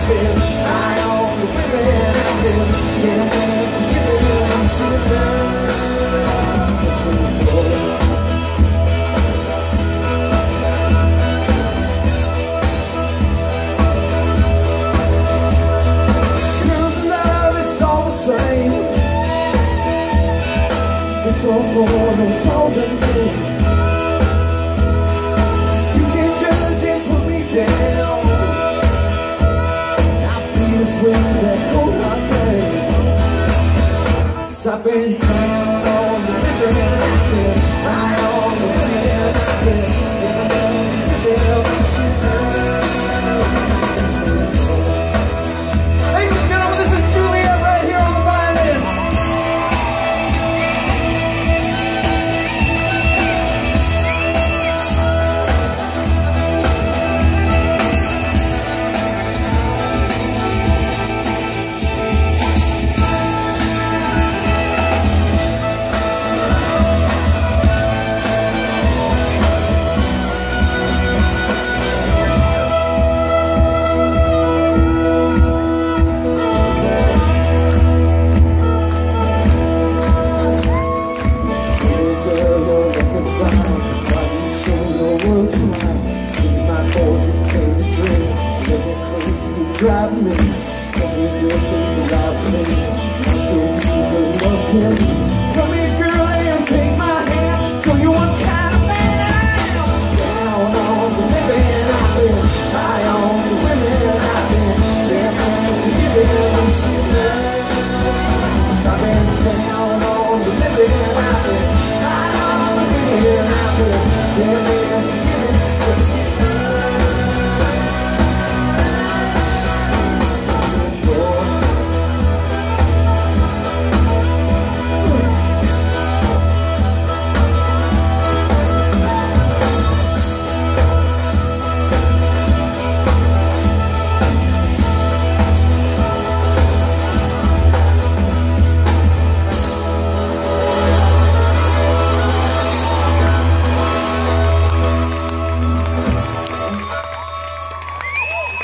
said, I own the women out there. Can't wait to give it up, see the love. Cause love, it's all the same. It's all more, it's all the same. You can judge and put me down. I feel this way to that cold hot rain. 'Cause I've been down on the river and I said, I on the